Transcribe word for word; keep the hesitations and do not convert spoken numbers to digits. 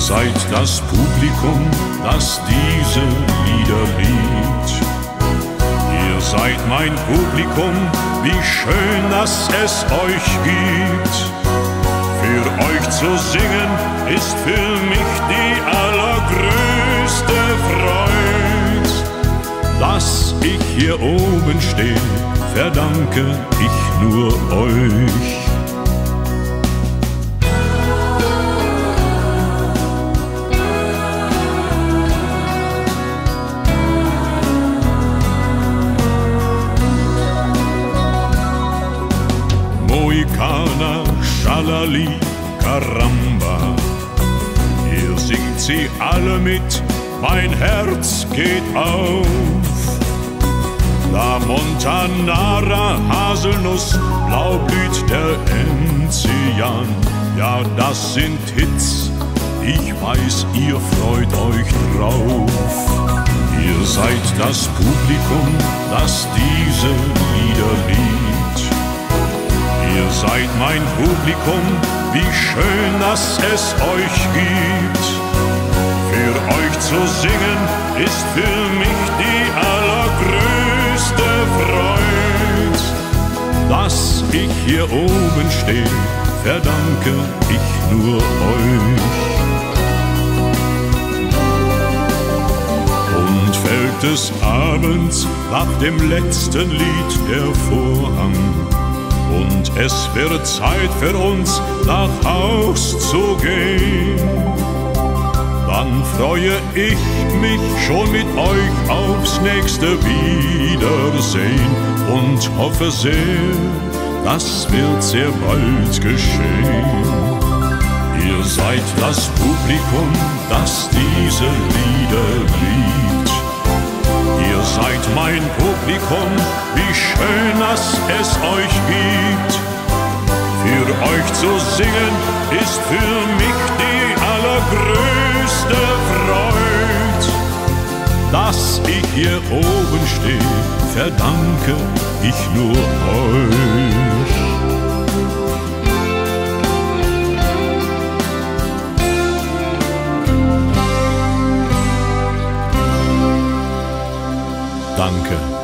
seid das Publikum, das diese Lieder liebt. Ihr seid mein Publikum, wie schön, dass es euch gibt. Für euch zu singen ist für mich die allergrößte Freude. Dass ich hier oben stehe, verdanke ich nur euch. Mohikana, Schalali, Caramba, ihr singt sie alle mit, mein Herz geht auf. La Montanara, Haselnuss, blau blüht der Enzian, ja das sind Hits, ich weiß, ihr freut euch drauf. Ihr seid das Publikum, das diese Lieder liebt. Ihr seid mein Publikum, wie schön, dass es euch gibt. Für euch zu singen ist für mich die allergrößte Freude. Dass ich hier oben stehe, verdanke ich nur euch. Und fällt des Abends nach dem letzten Lied der Vorhang, und es wird Zeit für uns nach Haus zu gehen, dann freue ich mich schon mit euch aufs nächste Wiedersehen und hoffe sehr, das wird sehr bald geschehen. Ihr seid das Publikum, das diese Lieder liebt. Ihr seid mein Publikum, wie schön, dass es euch gibt. Für euch zu singen ist für mich die allergrößte Freude. Dass ich hier oben stehe, verdanke ich nur euch. Danke.